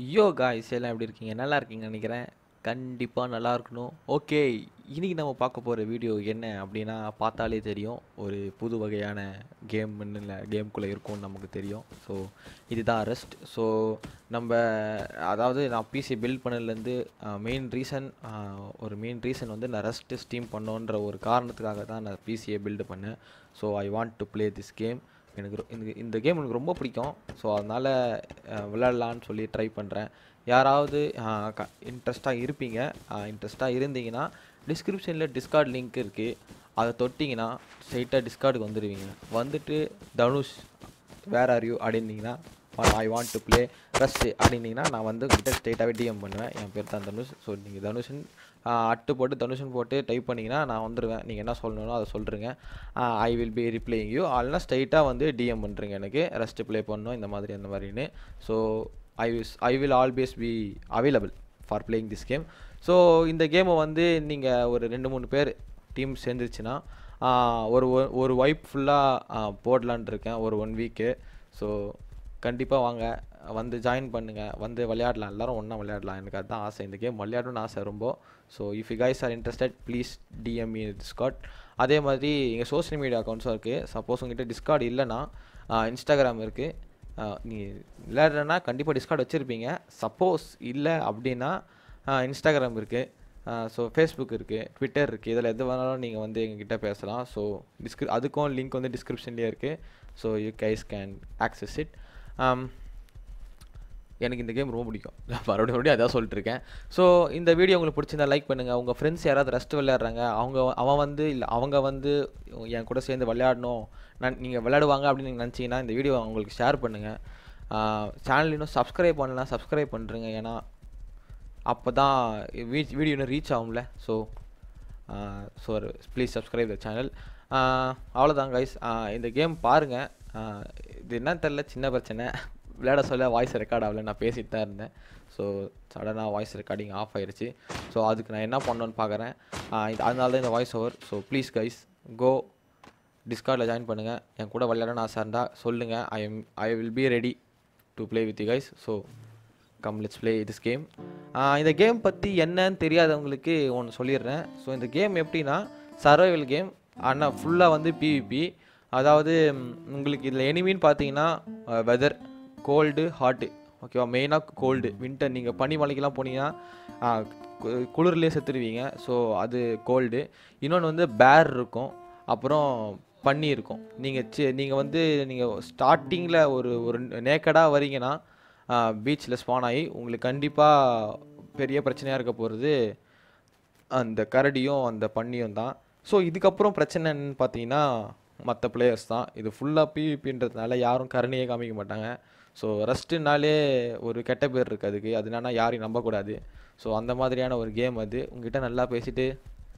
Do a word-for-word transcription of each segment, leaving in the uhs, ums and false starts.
யோ guys எல்லாம் எப்படி இருக்கீங்க? நல்லா இருக்கீங்கன்னு நினைக்கிறேன். கண்டிப்பாக நல்லா இருக்கணும். ஓகே, இன்னைக்கு நம்ம பார்க்க போகிற வீடியோ என்ன அப்படின்னா, பார்த்தாலே தெரியும் ஒரு புது வகையான கேம்னு இல்லை கேம்குள்ளே இருக்கும்னு நமக்கு தெரியும். ஸோ இதுதான் ரெஸ்ட். ஸோ நம்ம அதாவது நான் பிசி பில்ட் பண்ணதுலேருந்து மெயின் ரீசன் ஒரு மெயின் ரீசன் வந்து நான் ரெஸ்ட்டு ஸ்டீம் பண்ணோன்ற ஒரு காரணத்துக்காக தான் நான் பிசியை பில்டு பண்ணேன். So I want to play this game. எனக்கு இந்த இந்த கேம் எனக்கு ரொம்ப பிடிக்கும். ஸோ அதனால் விளையாடலான்னு சொல்லி ட்ரை பண்ணுறேன். யாராவது க இன்ட்ரெஸ்ட்டாக இருப்பீங்க, இன்ட்ரெஸ்ட்டாக இருந்தீங்கன்னா டிஸ்கிரிப்ஷனில் டிஸ்கார்ட் லிங்க் இருக்குது. அதை தொட்டிங்கன்னா ஸ்ட்ரைட்டாக டிஸ்கார்டுக்கு வந்துடுவீங்க. வந்துட்டு தனுஷ் வேர் ஆர் யூ அப்படின்னீங்கன்னா I want to play Rust அப்படின்னீங்கன்னா நான் வந்து கிட்ட ஸ்ட்ரைட்டாகவே டிஎம் பண்ணுவேன். என் பேர் தான் தனுஷ். ஸோ நீங்கள் தனுஷன் அட்டு போட்டு தனுஷன் போட்டு டைப் பண்ணிங்கன்னா நான் வந்துடுவேன். நீங்கள் என்ன சொல்லணும்னோ அதை சொல்கிறீங்க. I will be replying you. அதெல்லாம் ஸ்ட்ரைட்டாக வந்து டிஎம் பண்ணுறீங்க எனக்கு ரெஸ்ட்டு ப்ளே பண்ணணும் இந்த மாதிரி அந்த மாதிரின்னு. So I wish I will always be available for playing this game. So இந்த கேமை வந்து நீங்கள் ஒரு ரெண்டு மூணு பேர் டீம் சேர்ந்துருச்சுன்னா ஒரு ஒரு வைப் ஃபுல்லாக போடலான் இருக்கேன் ஒரு ஒன் வீக்கு. ஸோ கண்டிப்பாக வாங்க, வந்து ஜாயின் பண்ணுங்கள், வந்து விளையாடலாம், எல்லோரும் ஒன்றா விளையாடலாம். எனக்கு அதுதான் ஆசை, இந்த கேம் விளையாடணும்னு ஆசை ரொம்ப. So if you guys are interested please DM me Discord. அதே மாதிரி எங்கள் சோஷியல் மீடியா அக்கௌண்ட்ஸும் இருக்குது. சப்போஸ் உங்கள்கிட்ட டிஸ்கார்ட் இல்லைன்னா இன்ஸ்டாகிராம் இருக்குது. நீ விளையாடுறேன்னா கண்டிப்பாக டிஸ்கார்ட் வச்சுருப்பீங்க. சப்போஸ் இல்லை அப்படின்னா இன்ஸ்டாகிராம் இருக்குது. ஸோ ஃபேஸ்புக் இருக்குது, ட்விட்டர் இருக்குது. இதில் எது வேணாலும் நீங்கள் வந்து எங்ககிட்ட பேசலாம். ஸோ டிஸ்கிரி அதுக்கும் லிங்க் வந்து டிஸ்கிரிப்ஷன்லேயே இருக்குது. So you guys can access it. எனக்கு இந்த கேம் ரொம்ப பிடிக்கும். மறுபடியும் மறுபடியும் அதான் சொல்லிட்டுருக்கேன். ஸோ இந்த வீடியோ உங்களுக்கு பிடிச்சிருந்தா லைக் பண்ணுங்கள். உங்கள் ஃப்ரெண்ட்ஸ் யாராவது ரெஸ்ட் விளையாடுறாங்க, அவங்க அவன் வந்து இல்லை அவங்க வந்து என் கூட சேர்ந்து விளையாடணும் நான் நீங்கள் விளையாடுவாங்க அப்படின்னு நீங்கள் நினச்சிங்கன்னா இந்த வீடியோ அவங்களுக்கு ஷேர் பண்ணுங்கள். சேனல் இன்னும் சப்ஸ்கிரைப் பண்ணலாம், சப்ஸ்கிரைப் பண்ணுறேங்க. ஏன்னா அப்போ தான் வீடியோ இன்னும் ரீச் ஆகும்ல. So so please subscribe the channel. அவ்வளோதான் கைஸ். இந்த கேம் பாருங்கள். இது என்னன்னு தெரில, சின்ன பிரச்சனை. விளையாட சொல்ல வாய்ஸ் ரெக்கார்ட் ஆகலை, நான் பேசிட்டு தான் இருந்தேன். ஸோ சடனாக வாய்ஸ் ரெக்கார்டிங் ஆஃப் ஆகிடுச்சு. ஸோ அதுக்கு நான் என்ன பண்ணணுன்னு பார்க்குறேன். இது அதனால தான் இந்த voice over. So please guys go டிஸ்கார்டில் ஜாயின் பண்ணுங்கள். என் கூட விளையாடணும்னு ஆசை இருந்தால் சொல்லுங்கள். I am I will be ready to play with you guys. So come let's play this game. இந்த கேம் பற்றி என்னன்னு தெரியாதவங்களுக்கு ஒன்று சொல்லிடுறேன். ஸோ இந்த கேம் எப்படின்னா சர்வைவல் கேம், ஆனால் ஃபுல்லாக வந்து பிவிபி. அதாவது உங்களுக்கு இதில் எனிமின்னு பார்த்தீங்கன்னா வெதர் கோல்டு ஹாட்டு, ஓகேவா? மெயினாக கோல்டு வின்டர். நீங்கள் பனி மலைக்கெல்லாம் போனீங்கன்னா குளிர்லேயே செத்துருவீங்க. ஸோ அது கோல்டு. இன்னொன்று வந்து பேர் இருக்கும், அப்புறம் பனி இருக்கும். நீங்கள் சி நீங்கள் வந்து நீங்கள் ஸ்டார்டிங்கில் ஒரு ஒரு நேக்கடாக வரீங்கன்னா பீச்சில் ஸ்பான் ஆகி உங்களுக்கு கண்டிப்பாக பெரிய பிரச்சனையாக இருக்க போகிறது அந்த கரடியும் அந்த பன்னியும் தான். ஸோ இதுக்கப்புறம் பிரச்சனைன்னு பார்த்தீங்கன்னா மற்ற பிளேயர்ஸ் தான். இது ஃபுல்லாக பிவிபின்றதுனால யாரும் கருணையே காமிக்க மாட்டாங்க. ஸோ ரெஸ்ட்டுனாலே ஒரு கெட்ட பேர் இருக்குது அதுக்கு. அது என்னன்னா யாரையும் நம்பக்கூடாது. ஸோ அந்த மாதிரியான ஒரு கேம் அது. உங்ககிட்ட நல்லா பேசிட்டு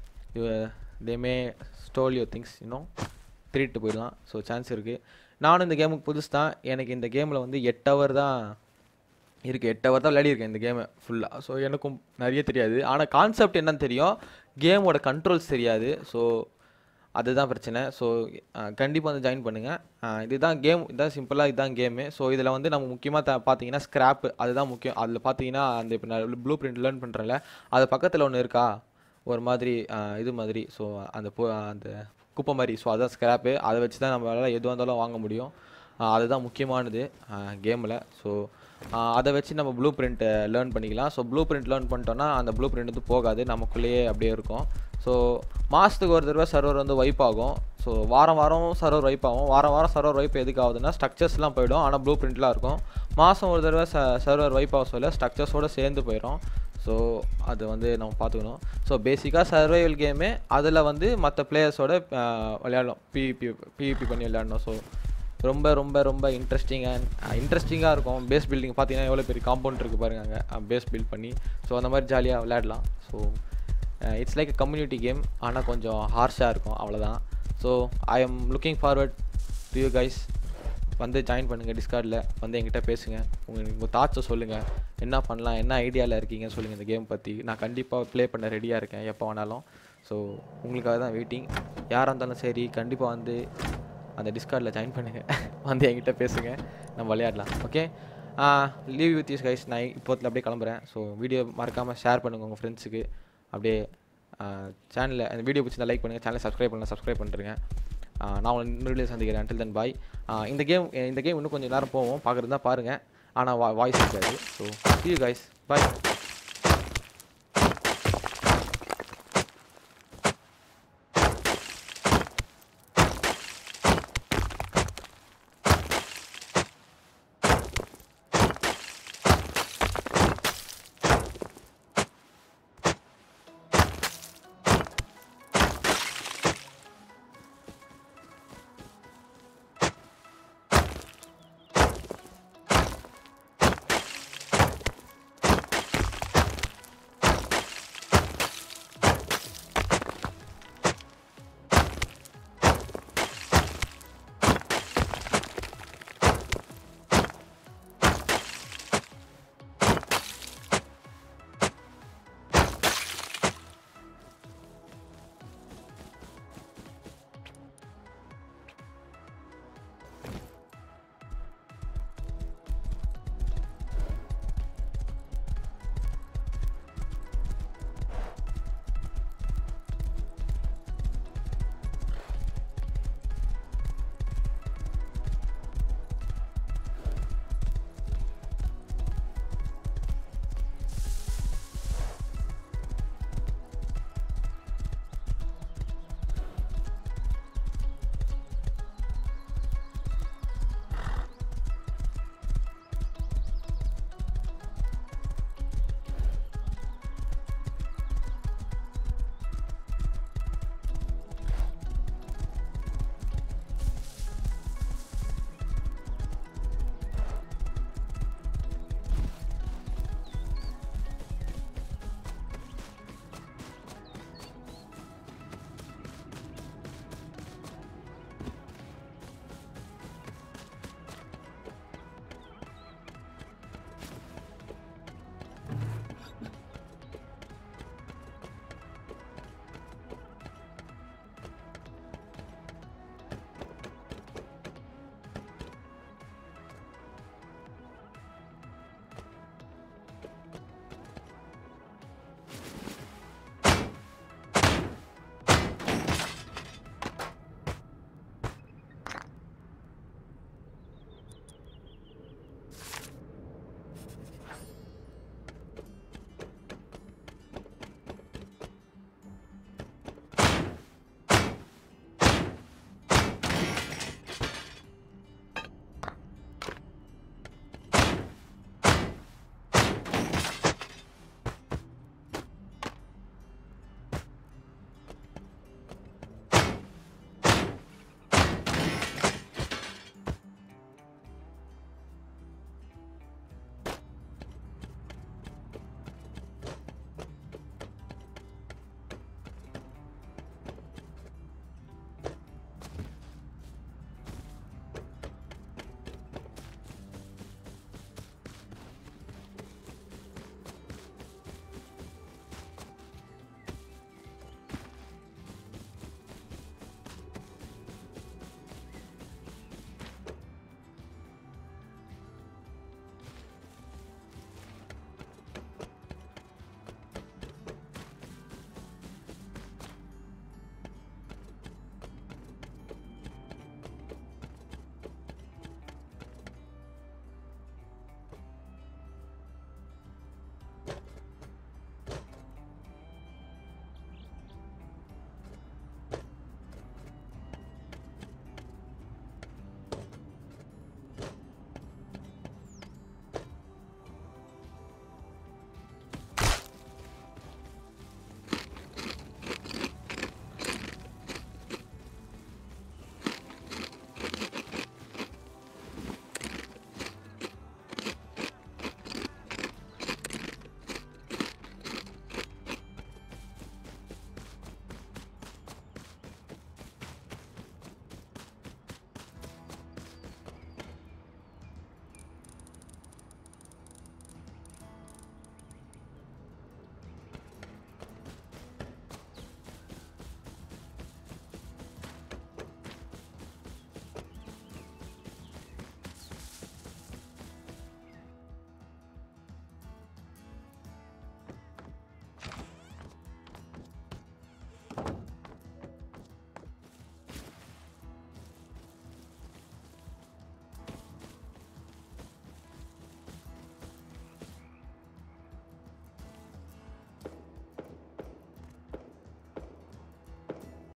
தேமே ஸ்டோல் யூர் திங்ஸ் இன்னும் திருட்டு போயிடலாம். ஸோ சான்ஸ் இருக்குது. நானும் இந்த கேமுக்கு புதுசு தான். எனக்கு இந்த கேமில் வந்து எட்டு ஹவர் தான் இருக்குது. எட்டு ஹவர் தான் விளையாடிருக்கேன் இந்த கேமை ஃபுல்லாக. ஸோ எனக்கும் நிறைய தெரியாது. ஆனால் கான்செப்ட் என்னன்னு தெரியும், கேமோட கண்ட்ரோல்ஸ் தெரியாது. ஸோ அதுதான் பிரச்சனை. ஸோ கண்டிப்பாக வந்து ஜாயின் பண்ணுங்கள். இதுதான் கேம், இதுதான் சிம்பிளாக இதுதான் கேமு. ஸோ இதில் வந்து நம்ம முக்கியமாக த பார்த்தீங்கன்னா ஸ்க்ராப்பு, அதுதான் முக்கியம். அதில் பார்த்தீங்கன்னா அந்த இப்போ நான் ப்ளூ பிரிண்ட் லேர்ன் பண்ணுறேன்ல, அது பக்கத்தில் ஒன்று இருக்கா ஒரு மாதிரி இது மாதிரி. ஸோ அந்த அந்த குப்பை மாதிரி. ஸோ அதுதான் ஸ்க்ராப்பு. அதை வச்சு தான் நம்மளால் எதுவாக இருந்தாலும் வாங்க முடியும். அதுதான் முக்கியமானது கேமில். ஸோ அதை வச்சு நம்ம ப்ளூ பிரிண்ட்டை லேர்ன் பண்ணிக்கலாம். ஸோ ப்ளூ பிரிண்ட் லேர்ன் பண்ணிட்டோன்னா அந்த ப்ளூ பிரிண்ட் வந்து போகாது, நமக்குள்ளேயே அப்படியே இருக்கும். ஸோ மாதத்துக்கு ஒரு தடவை சர்வர் வந்து வைப் ஆகும். ஸோ வாரம் வாரம் சர்வர் வைப் ஆகும். வாரம் வாரம் சர்வர் வைப் எதுக்கு ஆகுதுன்னா ஸ்ட்ரக்சர்ஸ்லாம் போயிடும், ஆனால் ப்ளூ பிரிண்ட்லாம் இருக்கும். மாதம் ஒரு தடவை ச சர்வர் வைப் ஆக சொல்ல ஸ்ட்ரக்சர்ஸோடு சேர்ந்து போயிடும். ஸோ அது வந்து நம்ம பார்த்துக்கணும். ஸோ பேசிக்காக சர்வைவல் கேமு, அதில் வந்து மற்ற பிளேயர்ஸோட விளையாடணும், பிவிபி பிவிபி பண்ணி விளையாடணும். ஸோ ரொம்ப ரொம்ப ரொம்ப இன்ட்ரெஸ்டிங்காக இன்ட்ரெஸ்டிங்காக இருக்கும். பேஸ் பில்டிங் பார்த்தீங்கன்னா எவ்வளோ பெரிய காம்பவுண்ட் இருக்குது பாருங்க அங்கே, பேஸ் பில்ட் பண்ணி. ஸோ அந்த மாதிரி ஜாலியாக விளையாடலாம். So it's like a community game, ஆனால் கொஞ்சம் ஹார்ஷாக இருக்கும், அவ்வளோதான். So I am looking forward to you guys. வந்து ஜாயின் பண்ணுங்கள் டிஸ்கார்டில், வந்து என்கிட்ட பேசுங்க. உங்கள் உங்கள் தாட்ஸை சொல்லுங்கள், என்ன பண்ணலாம், என்ன ஐடியாவில் இருக்கீங்கன்னு சொல்லுங்கள் இந்த கேம் பற்றி. நான் கண்டிப்பாக ப்ளே பண்ண ரெடியாக இருக்கேன் எப்போ வேணாலும். ஸோ உங்களுக்காக தான் வெயிட்டிங். யாராக இருந்தாலும் சரி கண்டிப்பாக வந்து அந்த டிஸ்கார்டில் ஜாயின் பண்ணுங்கள், வந்து என்கிட்ட பேசுங்க, நம்ம விளையாடலாம். Okay, leave with us guys. நான் இப்போத்தில் அப்படியே கிளம்புறேன். ஸோ வீடியோ மறக்காமல் ஷேர் பண்ணுங்கள் உங்கள் ஃப்ரெண்ட்ஸுக்கு. அப்படியே சேனலில் அந்த வீடியோ பிடிச்சிருந்தா லைக் பண்ணுங்கள், சேனலை சப்ஸ்கிரைப் பண்ணலாம் சப்ஸ்கிரைப் பண்ணிருங்க. நான் உங்களை இன்னொரு சந்திக்கிறேன். Until then bye. இந்த கேம் இந்த கேம் இன்னும் கொஞ்சம் நேரம் போவோம், பார்க்குறது தான் பாருங்கள். ஆனால் வா வாய்ஸ் இருக்காது. So see you guys, bye.